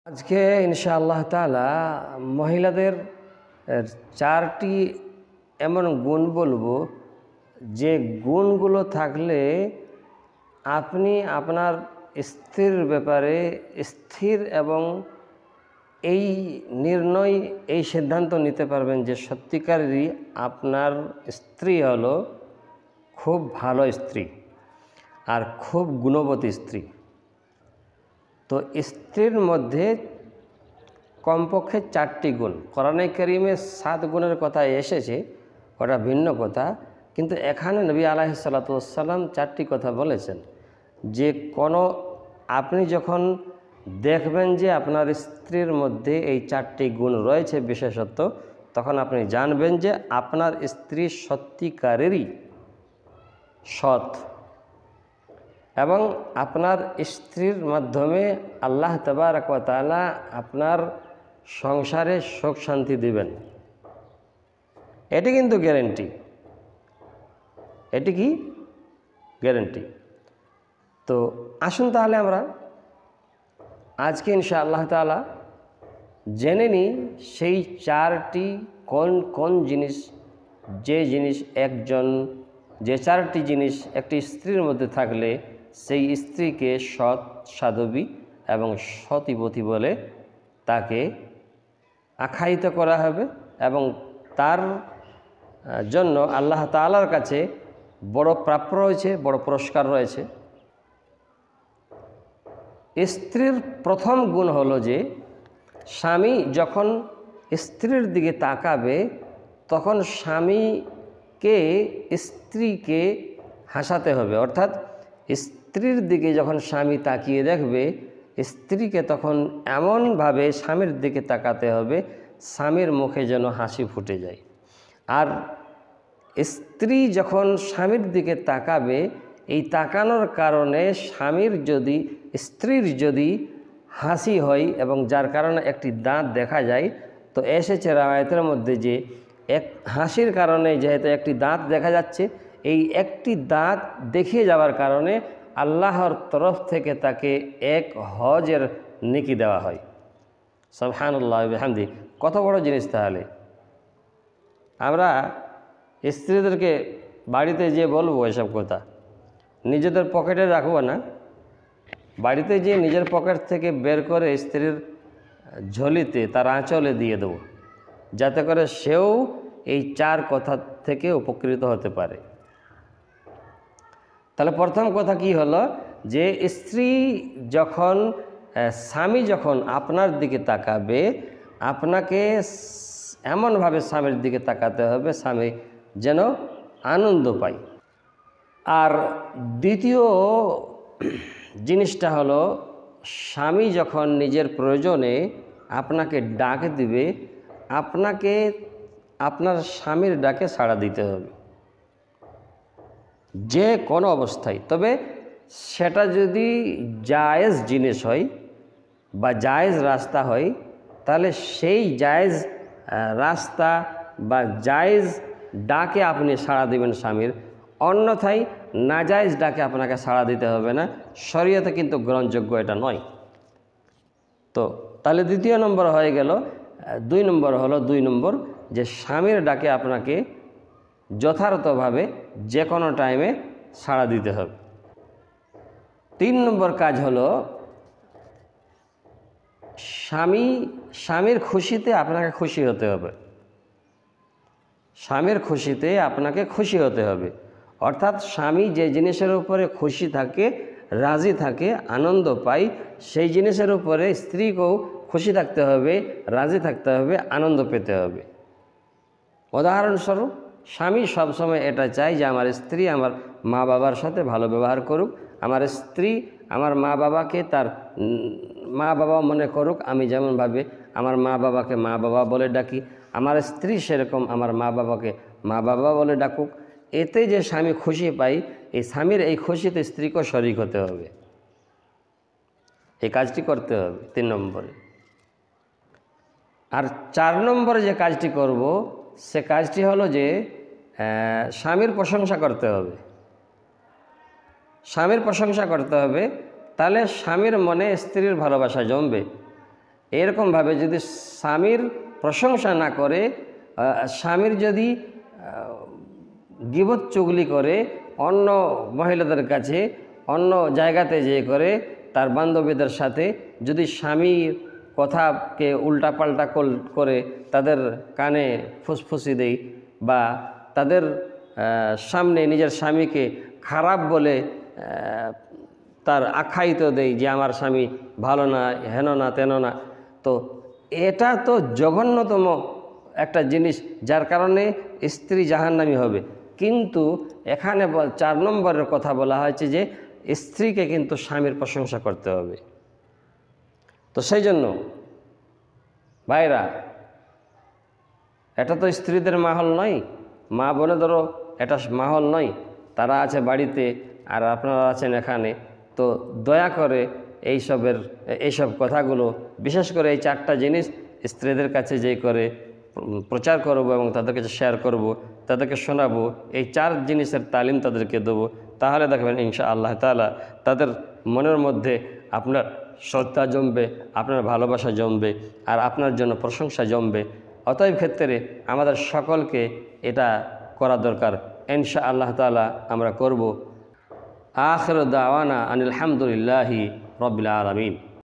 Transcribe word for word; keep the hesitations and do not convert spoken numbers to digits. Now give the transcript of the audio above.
আজকে ইনশাআল্লাহ তাআলা মহিলাদের চারটি এমন গুণ বলবো যে গুণগুলো থাকলে আপনি আপনার স্ত্রীর ব্যাপারে স্থির এবং এই নির্ণয় এই সিদ্ধান্ত নিতে পারবেন যে সত্যিকারেরই আপনার স্ত্রী হলো খুব ভালো স্ত্রী আর খুব গুণবতী স্ত্রী। তো স্ত্রীর মধ্যে কমপক্ষে চারটি গুণ, কোরআনে কারিমে সাত গুণের কথা এসেছে, ওটা ভিন্ন কথা, কিন্তু এখানে নবী আলাইহিস সালাতু ওয়াস সালাম চারটি কথা বলেছেন যে কোনো আপনি যখন দেখবেন যে আপনার স্ত্রীর মধ্যে এই চারটি গুণ রয়েছে বিশেষত, তখন আপনি জানবেন যে আপনার স্ত্রী সত্যিকারেরই সৎ এবং আপনার স্ত্রীর মাধ্যমে আল্লাহ তাবারক ওয়া তাআলা আপনার সংসারে সুখ শান্তি দিবেন। এটি কিন্তু গ্যারেন্টি, এটি কি গ্যারেন্টি। তো আসুন তাহলে আমরা আজকে ইনশাআল্লাহ তাআলা জেনে নিই সেই চারটি কোন কোন জিনিস, যে জিনিস একজন যে চারটি জিনিস একটি স্ত্রীর মধ্যে থাকলে সেই স্ত্রীকে সৎ সাধবী এবং সতীবতী বলে তাকে আখ্যায়িত করা হবে এবং তার জন্য আল্লাহ তাআলার কাছে বড় প্রাপ্য রয়েছে, বড় পুরস্কার রয়েছে। স্ত্রীর প্রথম গুণ হলো যে স্বামী যখন স্ত্রীর দিকে তাকাবে তখন স্বামীকে স্ত্রীকে হাসাতে হবে, অর্থাৎ স্ত্রীর দিকে যখন স্বামী তাকিয়ে দেখবে স্ত্রীকে তখন এমনভাবে স্বামীর দিকে তাকাতে হবে স্বামীর মুখে যেন হাসি ফুটে যায়। আর স্ত্রী যখন স্বামীর দিকে তাকাবে এই তাকানোর কারণে স্বামীর যদি স্ত্রীর যদি হাসি হয় এবং যার কারণে একটি দাঁত দেখা যায়, তো এসেছে রাওয়ায়াতের মধ্যে যে এক হাসির কারণে যেহেতু একটি দাঁত দেখা যাচ্ছে, এই একটি দাঁত দেখিয়ে যাওয়ার কারণে আল্লাহর তরফ থেকে তাকে এক হজের নেকি দেওয়া হয়। সুবহানাল্লাহ ওয়া বিহামদি, কত বড় জিনিস! তাহলে আমরা স্ত্রীদেরকে বাড়িতে যে বলবো এসব কথা, নিজেদের পকেটে রাখবো না, বাড়িতে যে নিজের পকেট থেকে বের করে স্ত্রীর ঝোলিতে তার আঁচলে দিয়ে দেবো, যাতে করে সেও এই চার কথা থেকে উপকৃত হতে পারে। তাহলে প্রথম কথা কি হলো যে স্ত্রী যখন স্বামী যখন আপনার দিকে তাকাবে আপনাকে এমনভাবে স্বামীর দিকে তাকাতে হবে স্বামী যেন আনন্দ পায়। আর দ্বিতীয় জিনিসটা হলো স্বামী যখন নিজের প্রয়োজনে আপনাকে ডাক দিবে আপনাকে আপনার স্বামীর ডাকে সাড়া দিতে হবে যে কোনো অবস্থায়। তবে সেটা যদি জায়েজ জিনিস হয় বা জায়েজ রাস্তা হয় তাহলে সেই জায়েজ রাস্তা বা জায়েজ ডাকে আপনি সাড়া দিবেন স্বামীর, অন্যথায় নাজায়েজ ডাকে আপনাকে সাড়া দিতে হবে না, শরীয়তে কিন্তু গ্রহণযোগ্য এটা নয়। তো তাহলে দ্বিতীয় নম্বর হয়ে গেল। দুই নম্বর হলো দুই নম্বর যে স্বামীর ডাকে আপনাকে যথাযথভাবে যে কোনো টাইমে সাড়া দিতে হবে। তিন নম্বর কাজ হলো স্বামী স্বামীর খুশিতে আপনাকে খুশি হতে হবে, স্বামীর খুশিতে আপনাকে খুশি হতে হবে। অর্থাৎ স্বামী যে জিনিসের উপরে খুশি থাকে, রাজি থাকে, আনন্দ পায়, সেই জিনিসের উপরে স্ত্রীকেও খুশি থাকতে হবে, রাজি থাকতে হবে, আনন্দ পেতে হবে। উদাহরণস্বরূপ স্বামী সবসময় এটা চায় যে আমার স্ত্রী আমার মা বাবার সাথে ভালো ব্যবহার করুক, আমার স্ত্রী আমার মা বাবাকে তার মা বাবা মনে করুক, আমি যেমনভাবে আমার মা বাবাকে মা বাবা বলে ডাকি আমার স্ত্রী সেরকম আমার মা বাবাকে মা বাবা বলে ডাকুক। এতে যে স্বামী খুশি পায় এই স্বামীর এই খুশিতে স্ত্রীকেও শরিক হতে হবে, এই কাজটি করতে হবে তিন নম্বরে। আর চার নম্বরে যে কাজটি করব সে কাজটি হলো যে স্বামীর প্রশংসা করতে হবে, স্বামীর প্রশংসা করতে হবে। তাহলে স্বামীর মনে স্ত্রীর ভালোবাসা জমবে এরকমভাবে যদি স্বামীর প্রশংসা না করে, স্বামীর যদি গীবত চুগলি করে অন্য মহিলাদের কাছে, অন্য জায়গাতে যেয়ে করে, তার বান্ধবীদের সাথে যদি স্বামীর কথাকে উল্টাপাল্টা করে তাদের কানে ফুসফুসি দেই বা তাদের সামনে নিজের স্বামীকে খারাপ বলে তার আখ্যায়িত দেই যে আমার স্বামী ভালো না, হেন না, তেন না, তো এটা তো জঘন্যতম একটা জিনিস, যার কারণে স্ত্রী জাহান্নামী হবে। কিন্তু এখানে চার নম্বরের কথা বলা হয়েছে যে স্ত্রীকে কিন্তু স্বামীর প্রশংসা করতে হবে। তো সেই জন্য ভাইরা, এটা তো স্ত্রীদের মাহল নয়, মা বোনেদেরও এটা মাহল নয়, তারা আছে বাড়িতে আর আপনারা আছেন এখানে। তো দয়া করে এইসবের এইসব কথাগুলো, বিশেষ করে এই চারটা জিনিস স্ত্রীদের কাছে যেই করে প্রচার করব এবং তাদের কাছে শেয়ার করব, তাদেরকে শোনাবো, এই চার জিনিসের তালিম তাদেরকে দেবো, তাহলে দেখবেন ইনশা আল্লাহ তাআলা তাদের মনের মধ্যে আপনার শ্রদ্ধা জমবে, আপনার ভালোবাসা জমবে, আর আপনার জন্য প্রশংসা জমবে। অতএব ক্ষেত্রে আমাদের সকলকে এটা করা দরকার। ইনশা আল্লাহ তাআলা আমরা করব। আখির দাওয়ানা আনিল হামদুলিল্লাহি রাব্বিল আলামিন।